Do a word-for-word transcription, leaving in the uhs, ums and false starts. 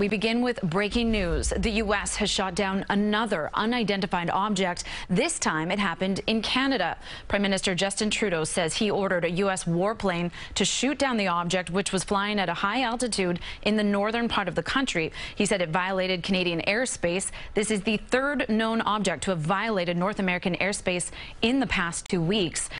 We begin with breaking news. The U S has shot down another unidentified object. This time it happened in Canada. Prime Minister Justin Trudeau says he ordered a U S warplane to shoot down the object, which was flying at a high altitude in the northern part of the country. He said it violated Canadian airspace. This is the third known object to have violated North American airspace in the past two weeks.